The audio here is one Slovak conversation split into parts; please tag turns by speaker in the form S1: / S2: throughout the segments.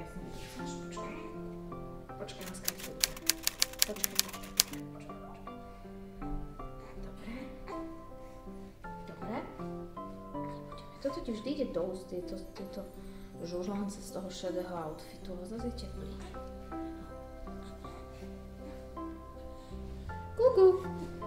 S1: som vytrúfaš, počkaj. Počkaj, na skratku. Počkaj. Dobre. Toto ti vždy ide do úst, tieto žužlance z toho šedého outfitu, ale zase je teplý. Kuku.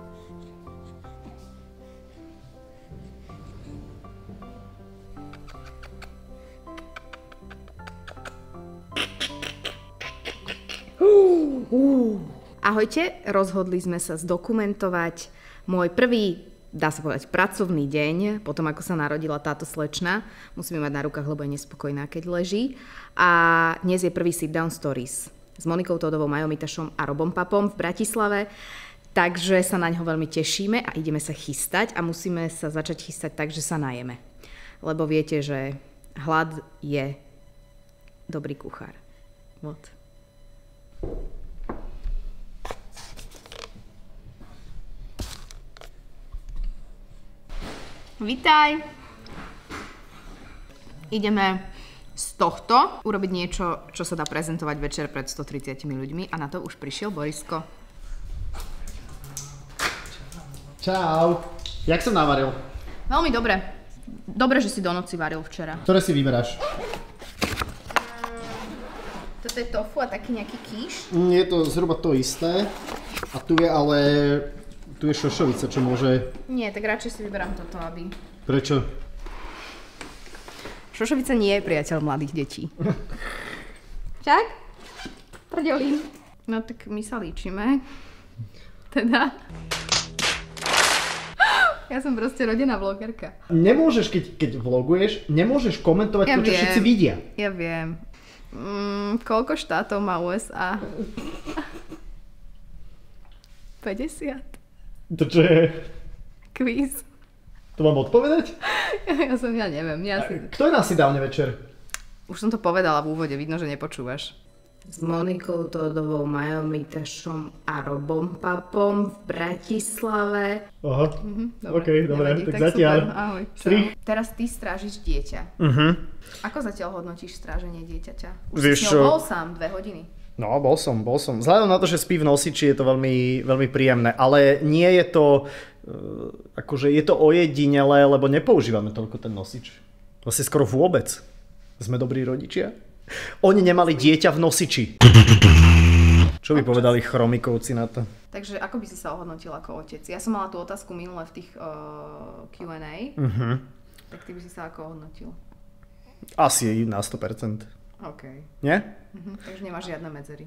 S1: Ahojte, rozhodli sme sa zdokumentovať môj prvý, dá sa povedať, pracovný deň, potom ako sa narodila táto slečna. Musíme mať na rukách, lebo je nespokojná, keď leží. A dnes je prvý sit down stories s Monikou Todovou, Majom Mitašom a Robom Papom v Bratislave. Takže sa na ňo veľmi tešíme a ideme sa chystať a musíme sa začať chystať tak, že sa najeme. Lebo viete, že hlad je dobrý kuchár. Vod. Vitaj! Ideme z tohto urobiť niečo, čo sa dá prezentovať večer pred 130 ľuďmi a na to už prišiel Borisko.
S2: Čau! Jak som navaril?
S1: Veľmi dobre. Dobre, že si do noci varil včera.
S2: Ktoré si vyberáš?
S1: Toto je tofu a taký nejaký kýš?
S2: Je to zhruba to isté. A tu je ale... Tu je šošovica, čo môže...
S1: Nie, tak radšej si vyberám toto, aby...
S2: Prečo?
S1: Šošovica nie je priateľ mladých detí. Čak? Prdelím. No tak my sa líčime. Teda... Ja som proste rodená vlogerka.
S2: Nemôžeš, keď vloguješ, nemôžeš komentovať to, čo všetci vidia.
S1: Ja viem. Koľko štátov má USA? 50.
S2: To čo je?
S1: Kvíz.
S2: To mám odpovedať?
S1: Ja neviem.
S2: Kto je na sit-downe večer?
S1: Už som to povedala v úvode, vidno, že nepočúvaš. S Monikou Todovou, Majom Mitašom a Robom Papom v Bratislave.
S2: Aha, dobre, tak zatiaľ.
S1: Ahoj. Teraz ty strážiš dieťa. Ako zatiaľ hodnotíš stráženie dieťaťa? Už si s ňou bol sám 2 hodiny.
S2: No, bol som. Vzhľadom na to, že spí v nosiči, je to veľmi, veľmi príjemné. Ale nie je to, akože je to ojedinelé, lebo nepoužívame toľko ten nosič. Vlastne skoro vôbec. Sme dobrí rodičia. Oni nemali dieťa v nosiči. Čo by povedali chromikovci na to?
S1: Takže ako by si sa ohodnotil ako otec? Ja som mala tú otázku minule v tých Q&A. Tak ty by si sa ako ohodnotil?
S2: Asi na 100%.
S1: OK.
S2: Nie?
S1: Takže nemáš žiadne medzery.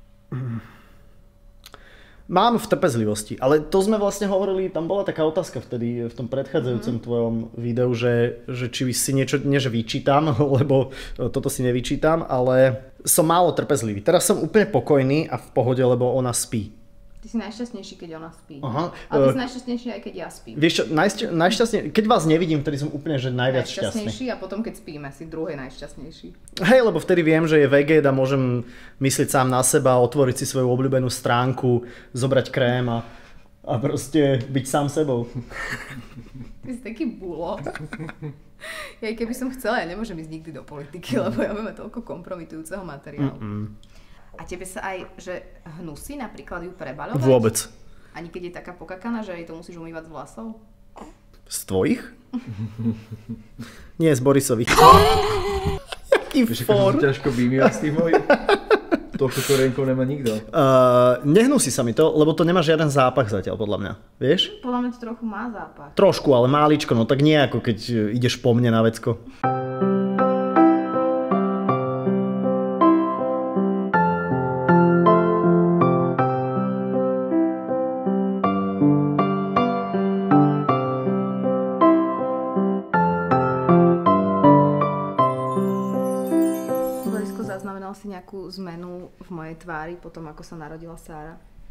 S2: Mám v trpezlivosti, ale to sme vlastne hovorili, tam bola taká otázka vtedy v tom predchádzajúcom tvojom videu, že či si niečo, nie že vyčítam, lebo toto si nevyčítam, ale som málo trpezlivý. Teraz som úplne pokojný a v pohode, lebo ona spí.
S1: Ty si najšťastnejší, keď ona spí.
S2: Aha.
S1: Ale ty si najšťastnejší aj keď ja spím.
S2: Vieš čo, najšťastnejší, keď vás nevidím, vtedy som úplne že najviac šťastný.
S1: Najšťastnejší a potom keď spíme, si druhý najšťastnejší.
S2: Hej, lebo vtedy viem, že je veget a môžem myslieť sám na seba, otvoriť si svoju obľúbenú stránku, zobrať krém a proste byť sám sebou.
S1: Ty si taký bulo. Ja keby som chcela, ja nemôžem ísť nikdy do politiky, lebo ja mám toľko kompromitujúceho materiálu. A tebe sa aj, že hnusí napríklad ju prebaľovať?
S2: Vôbec.
S1: Ani keď je taká pokakaná, že jej to musíš umývať z vlasov?
S2: Z tvojich? Nie, z Borisových. Jaký for.
S3: Ťažko vymývať z tých mojich. Toľko korenkov nemá nikto.
S2: Nehnusí sa mi to, lebo to nemá žiaden zápach zatiaľ, podľa mňa. Vieš?
S1: Podľa mňa to trochu má zápach.
S2: Trošku, ale máličko, no tak nie ako keď ideš po mne na vecko.
S1: Si nejakú zmenu v mojej tvári potom, ako sa narodila Sára?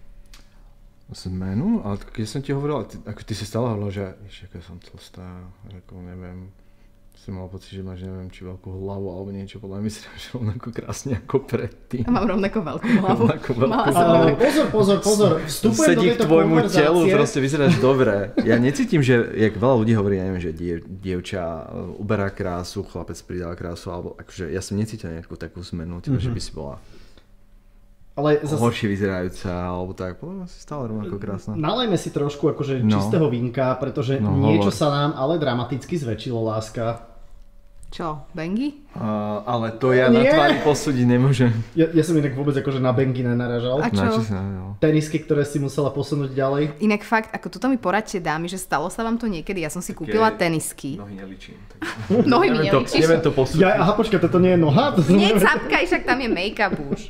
S3: Zmenu? Ale keď som ti hovorila, ako ty si stále hovorila, že aká som tlstá, ako neviem, Si mal pocit, že máš neviem, či veľkú hlavu alebo niečo, podľa mňa vyzeráš rovnako krásne ako predtým.
S1: A mám rovnako veľkú hlavu.
S2: Pozor, vstupujem do
S3: sedí
S2: tejto
S3: k tvojmu
S2: konverzácie.
S3: telu, proste vyzeráš dobre. Ja necítim, že, jak veľa ľudí hovorí, ja neviem, že dievča uberá krásu, chlapec pridá krásu, alebo akože ja som necítil nejakú takú zmenu, že by si bola
S2: ale
S3: horšie vyzerajúca, alebo tak, podľa mňa si stále rovnako krásna.
S2: Nalejme si trošku akože čistého vínka, pretože niečo sa nám ale dramaticky zväčšilo, láska.
S1: Čo, bengy?
S3: Ale to ja na tvári posúdiť nemôžem.
S2: Ja som inak vôbec akože na bengy nenaražal.
S1: A čo?
S3: Na čo si narazil?
S2: Tenisky, ktoré si musela posunúť ďalej.
S1: Inak fakt, ako toto mi poradte dámy, že stalo sa vám to niekedy. Ja som si kúpila tenisky.
S3: Nohy neličím.
S1: Nohy mi nelíčiš?
S3: Neviem to posúdiť.
S2: Aha, počkaj, toto nie je noha?
S1: Necapkaj, však tam je make-up už.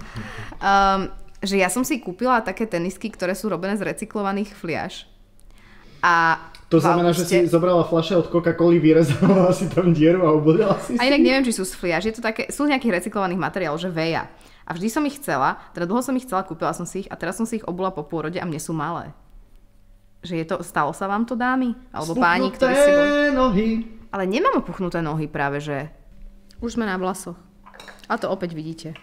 S1: Že ja som si kúpila také tenisky, ktoré sú robené z recyklovaných fliaž. A
S2: to znamená, že si zobrala fľaše od Coca-Coly, vyrezala si tam dieru a obudila si.
S1: A inak neviem, či sú z fliaž. Je to také, sú nejakých recyklovaných materiálov, že veja. A vždy som ich chcela, teda dlho som ich chcela, kúpila som si ich a teraz som si ich obula po pôrode a mne sú malé. Že je to, stalo sa vám to, dámy? Alebo páni, ktorí si boli...
S2: nohy.
S1: Ale nemám opuchnuté nohy práve, že... Už sme na vlasoch. A to opäť vidíte.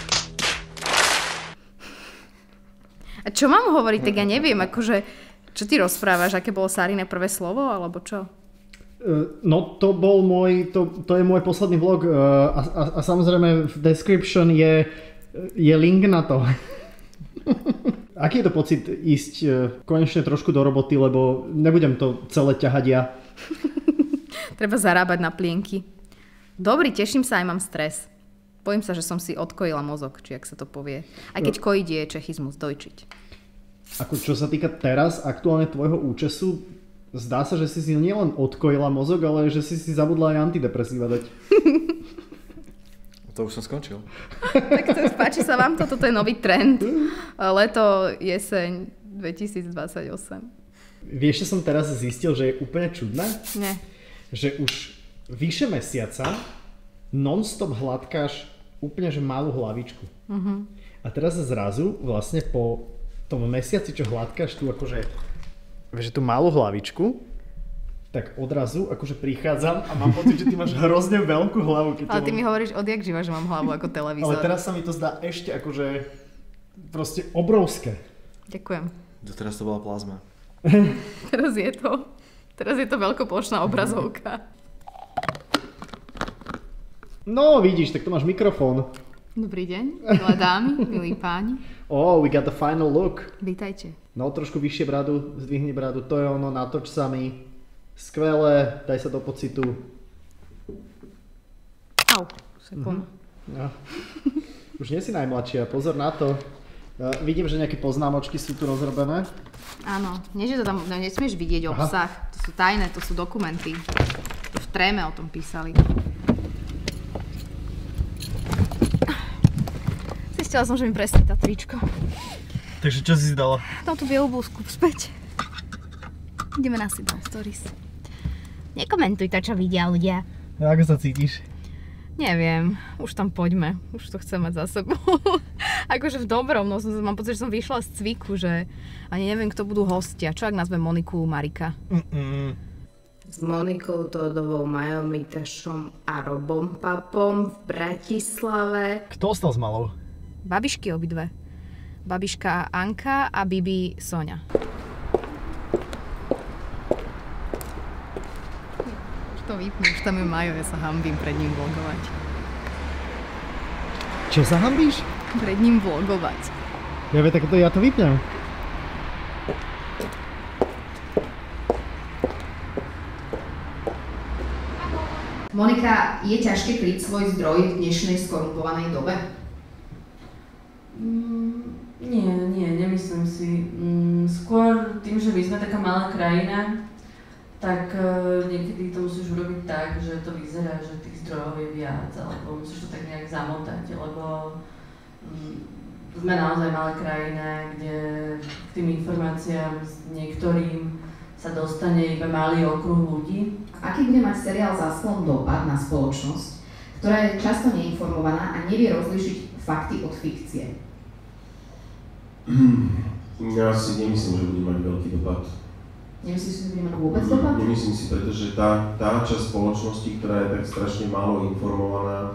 S1: A čo mám hovoriť, tak ja neviem, akože... Čo ty rozprávaš? Aké bolo Sarine prvé slovo, alebo čo?
S2: No to bol to je môj posledný vlog a samozrejme v description je link na to. Aký je to pocit ísť konečne trošku do roboty, lebo nebudem to celé ťahať ja.
S1: Treba zarábať na plienky. Dobrý, teším sa, aj mám stres. Bojím sa, že som si odkojila mozog, či jak sa to povie. Aj keď kojiť je čechizmus, dojčiť.
S2: Ako čo sa týka teraz aktuálne tvojho účesu, zdá sa, že si nielen odkojila mozog, ale že si zabudla aj antidepresíva dať.
S3: To už som skončil.
S1: Tak to páči sa vám to? Toto je nový trend. Leto, jeseň 2028.
S2: Vieš, že som teraz zistil, že je úplne čudné?
S1: Nie.
S2: Že už vyše mesiaca non-stop hladkáš úplne že malú hlavičku. Uh-huh. A teraz zrazu vlastne po tom mesiaci, čo hladkáš tu akože, vieš, tú malú hlavičku, tak odrazu akože prichádzam a mám pocit, že ty máš hrozne veľkú hlavu.
S1: Ale ty mi hovoríš odjak živa, že mám hlavu ako televízor.
S2: Ale teraz sa mi to zdá ešte akože proste obrovské.
S1: Ďakujem.
S3: Doteraz to bola plazma.
S1: Teraz je to veľkoplošná obrazovka.
S2: No vidíš, tak tu máš mikrofón.
S1: Dobrý deň, milé dámy, milí páni.
S2: Oh, we got the final look.
S1: Vítajte.
S2: No, trošku vyššie bradu, zdvihni bradu, to je ono, natoč sa mi. Skvelé, daj sa do pocitu.
S1: Au, sekund.
S2: No. Už nie si najmladšia, pozor na to. Vidím, že nejaké poznámočky sú tu rozrobené.
S1: Áno, nie, že to tam nesmieš vidieť obsah. To sú tajné, to sú dokumenty. V Tréme o tom písali. Zistila som, že mi presne tá tričko.
S2: Takže čo si dala?
S1: Tam tú bielú blúzku späť. Ideme na Instagram Stories. Nekomentuj to, čo vidia ľudia.
S2: Ako sa cítiš?
S1: Neviem, už tam poďme. Už to chcem mať za sebou. Akože v dobrom, no mám pocit, že som vyšla z cviku, že ani neviem, kto budú hostia. Čo ak nazve Moniku Marika? S Monikou Todovou, Majom Mitašom a Robom Papom v Bratislave.
S2: Kto ostal s malou?
S1: Babišky obidve. Babiška Anka a Bibi Soňa. Už to vypnú, už tam je Majo, ja sa hanbím pred ním vlogovať.
S2: Čo sa hanbíš?
S1: Pred ním vlogovať.
S2: Ja to vypnem.
S1: Monika, je ťažké kryť svoj zdroj v dnešnej skorumpovanej dobe?
S4: Nie, nemyslím si. Skôr tým, že my sme taká malá krajina, tak niekedy to musíš urobiť tak, že to vyzerá, že tých zdrojov je viac, alebo musíš to tak nejak zamotať, lebo sme naozaj malá krajina, kde k tým informáciám s niektorým sa dostane iba malý okruh ľudí.
S1: Aký bude mať seriál Zaslon dopad na spoločnosť, ktorá je často neinformovaná a nevie rozlíšiť fakty od fikcie?
S5: Ja si nemyslím, že bude mať veľký dopad.
S1: Nemyslíš, že to bude mať vôbec dopad?
S5: Nemyslím si, pretože tá časť spoločnosti, ktorá je tak strašne málo informovaná,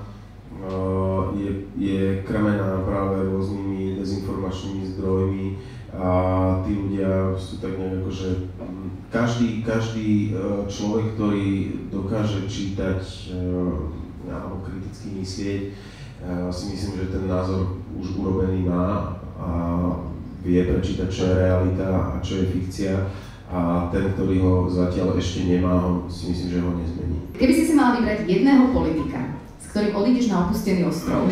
S5: je krmená práve rôznymi dezinformačnými zdrojmi a tí ľudia sú tak nejak akože každý človek, ktorý dokáže čítať alebo kriticky myslieť, si myslím, že ten názor už urobený má a vie prečítať, čo je realita a čo je fikcia. A ten, ktorý ho zatiaľ ešte nemá, si myslím, že ho nezmení.
S1: Keby si si mala vybrať jedného politika, s ktorým odídeš na opustený ostrov,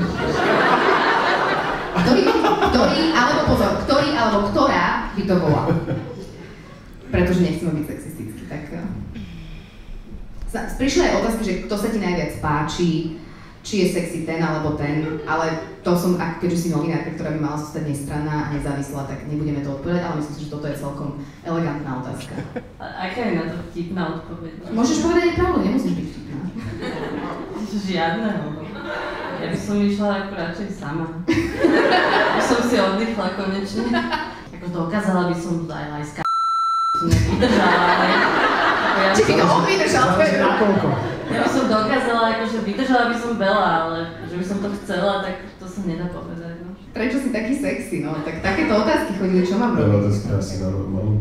S1: ktorý alebo ktorá by to bola? Pretože nechceme byť sexistický, tak... Prišli aj otázky, že kto sa ti najviac páči, či je sexy ten alebo ten, ale to som, keďže si novinárka, ktorá by mala zostať nestranná a nezávislá, tak nebudeme to odpovedať, ale myslím si, že toto je celkom elegantná otázka.
S4: A aká je na to vtipná odpoveď?
S1: Môžeš povedať aj pravdu, nemusíš byť vtipná.
S4: Žiadne, ja by som išla ako radšej sama. Už som si oddychla konečne. Ako dokázala by som aj s som nevydržala, ale...
S1: Či by to on vydržal?
S4: Ja by som dokázala, akože vydržala by som veľa, ale že by som to chcela, tak to sa nedá povedať, no.
S1: Prečo si taký sexy, no? Tak takéto otázky chodili, čo mám robiť?
S5: Veľa to skrási na normálnu.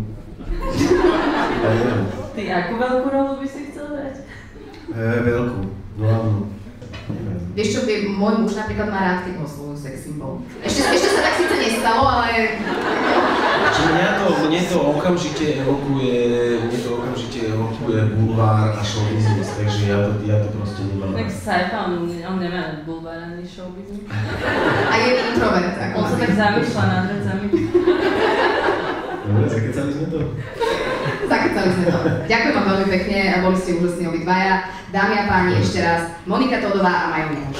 S4: Ty akú veľkú rolu by si chcel hrať?
S5: Veľkú, hlavnú.
S1: Vieš čo, môj muž napríklad má rád, keď oslovujú sex symbol. Ešte sa tak síce nestalo, ale...
S5: Mne to okamžite evokuje bulvár a showbiznis, takže ja to proste nemám.
S4: Tak Saifa, on nemá bulvár ani showbiznis.
S1: A je introvert, ako
S4: on sa tak zamýšľa nad vecami.
S5: Dobre, zakecali sme to.
S1: Zakecali sme to. Ďakujem vám veľmi pekne, boli ste úžasní obidvaja. Dámy a páni, ešte raz Monika Todová a Majo Nehuš.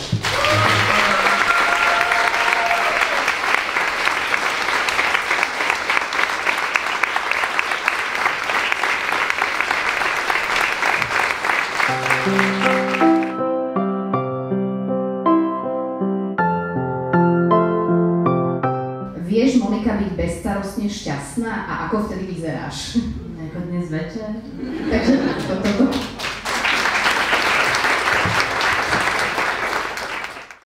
S1: Vieš, Monika, byť bezstarostne šťastná a ako vtedy vyzeráš?
S4: Ako dnes večer.
S1: Takže toto